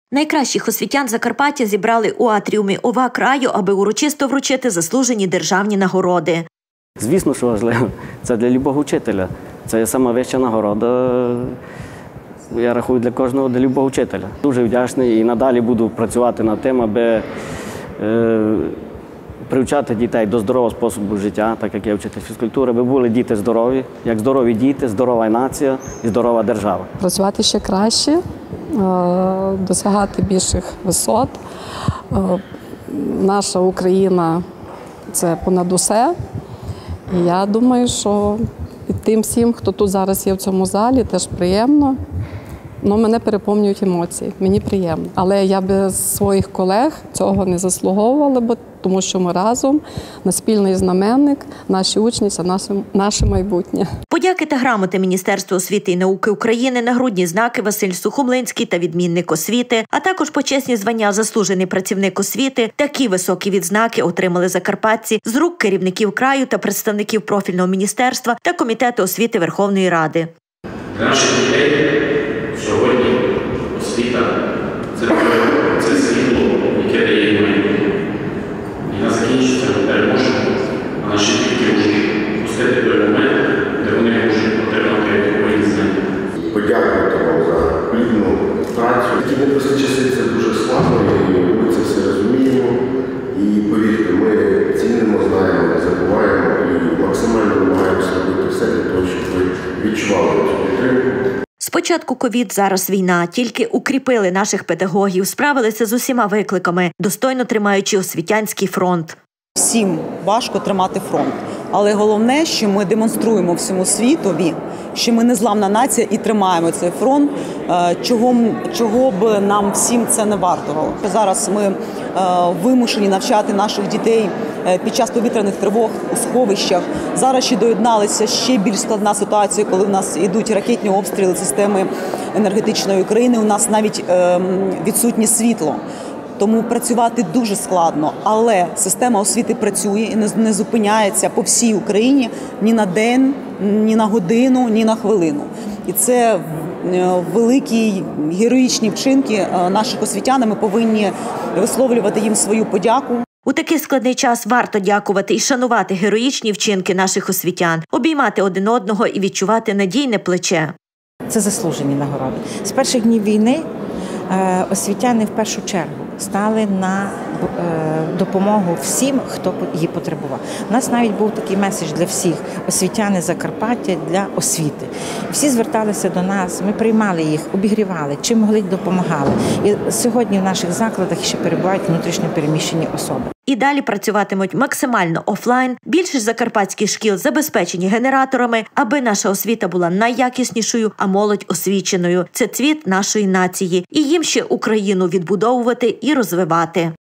Найкращих освітян Закарпаття зібрали у атріумі ОВА краю, аби урочисто вручити заслужені державні нагороди. Звісно, що важливо. Це для любого вчителя. Це є сама вища нагорода, я рахую, для кожного, для любого вчителя. Дуже вдячний і надалі буду працювати над тим, аби привчати дітей до здорового способу життя, так як я вчитель фізкультури, аби були діти здорові. Як здорові діти, здорова нація і здорова держава. Працювати ще краще, досягати більших висот. Наша Україна – це понад усе. І я думаю, що і тим всім, хто тут зараз є в цьому залі, теж приємно. Мене переповнюють емоції, мені приємно. Але я без своїх колег цього не заслуговувала, тому що ми разом на спільний знаменник, наші учні – це наше майбутнє. Подяки та грамоти Міністерству освіти і науки України, нагрудні знаки Василь Сухомлинський та відмінник освіти, а також почесні звання заслужений працівник освіти. Такі високі відзнаки отримали закарпатці з рук керівників краю та представників профільного міністерства та Комітету освіти Верховної Ради. Для наших дітей сьогодні освіта – це світло, яке дає їм майбутнє. Війна закінчиться, ми переможемо, а наші дітки можуть пустити той момент, де вони можуть отримати відповідні знання. Подякувати вам за плідну працю. Такі непрості часи – це дуже складно, і ми це все розуміємо. І повірте, ми цінимо, знаємо, не забуваємо і максимально намагаємося робити все для того, щоб ви відчували цю підтримку. Спочатку ковід, зараз війна. Тільки укріпили наших педагогів, справилися з усіма викликами, достойно тримаючи освітянський фронт. Всім важко тримати фронт. Але головне, що ми демонструємо всьому світові, що ми незламна нація і тримаємо цей фронт, чого б нам всім це не вартувало. Зараз ми вимушені навчати наших дітей під час повітряних тривог у сховищах. Зараз ще доєдналася ще більш складна ситуація, коли в нас йдуть ракетні обстріли системи енергетичної України. У нас навіть відсутнє світло. Тому працювати дуже складно, але система освіти працює і не зупиняється по всій Україні ні на день, ні на годину, ні на хвилину. І це великі героїчні вчинки наших освітян, ми повинні висловлювати їм свою подяку. У такий складний час варто дякувати і шанувати героїчні вчинки наших освітян, обіймати один одного і відчувати надійне плече. Це заслужені нагороди. З перших днів війни освітяни в першу чергу стали на допомогу всім, хто її потребував. У нас навіть був такий меседж для всіх – освітяни Закарпаття для освіти. Всі зверталися до нас, ми приймали їх, обігрівали, чим могли допомагали. І сьогодні в наших закладах ще перебувають внутрішньо переміщені особи. І далі працюватимуть максимально офлайн. Більшість закарпатських шкіл забезпечені генераторами, аби наша освіта була найякіснішою, а молодь освіченою. Це цвіт нашої нації. І їм ще Україну відбудовувати і розвивати.